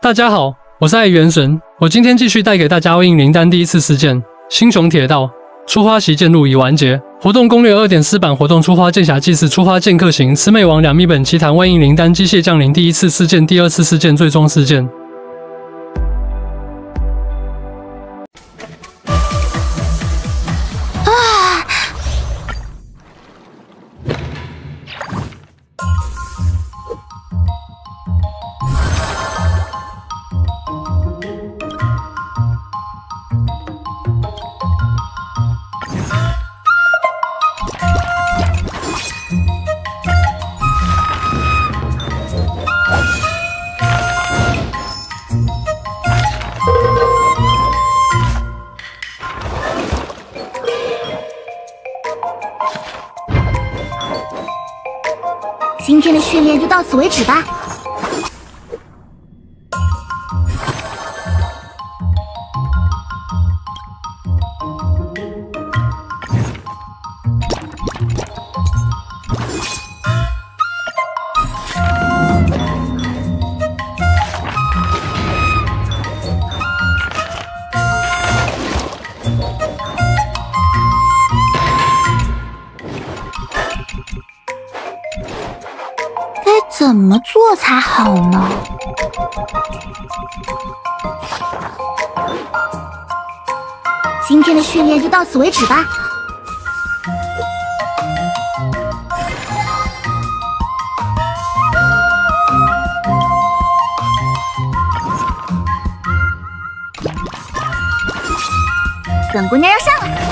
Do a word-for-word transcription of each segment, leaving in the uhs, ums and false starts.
大家好，我是爱元神，我今天继续带给大家《阴灵丹》第一次事件——星穹铁道出花席剑路已完结。活动攻略二点四版活动出花剑侠祭祀出花剑客行魑魅魍魉一本奇谭万阴灵丹机械降临第一次事件、第二次事件、最终事件。 今天的训练就到此为止吧。怎么做才好呢？今天的训练就到此为止吧。本姑娘要上了。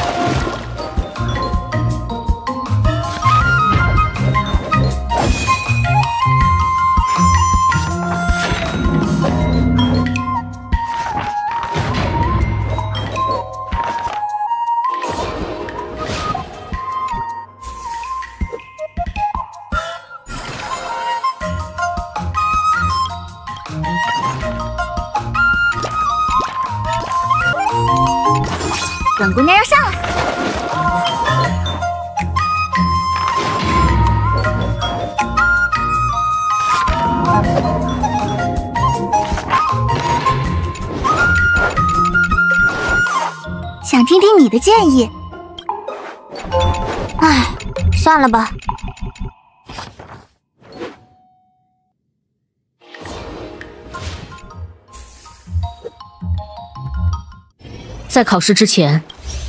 本姑娘要上了。想听听你的建议。唉，算了吧。 在考试之前，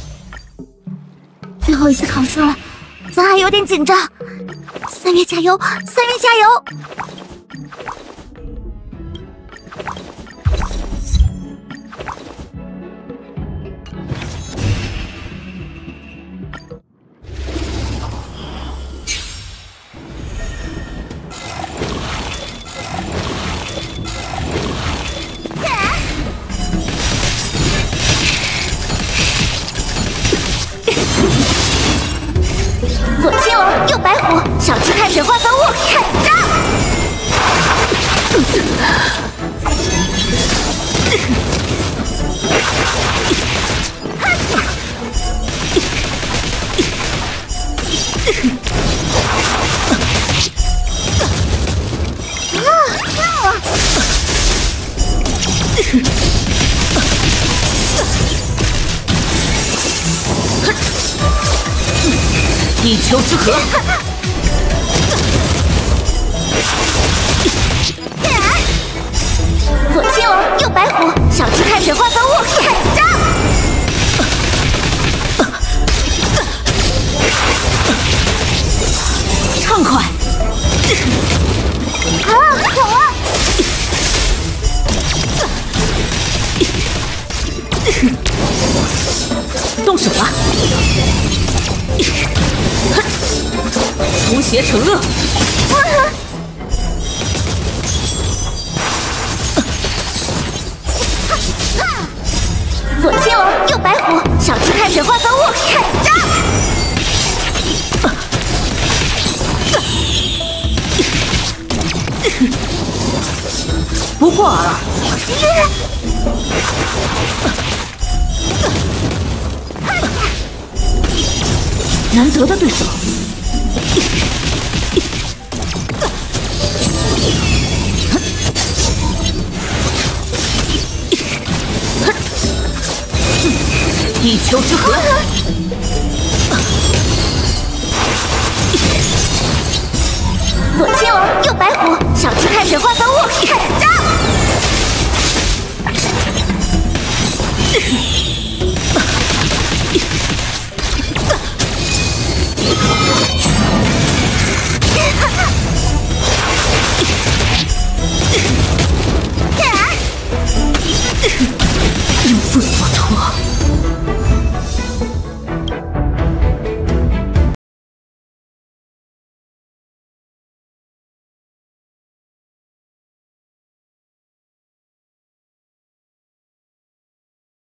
最后一次考试了，咱还有点紧张。三月加油，三月加油！左青龙，右白虎，小鸡看水化分物，开张！啊，跳啊！ 地球之河， 左青龙，右白虎，小鸡看水化分物，开张！ 畅快！ 啊，好啊！ 动手吧！ 除邪成恶， 左青龙，右白虎，小鸡看水化分物，开张！ 不过尔，难得的对手。 一丘之貉。 左青龙，右白虎，小吃开水化作雾，开始炸！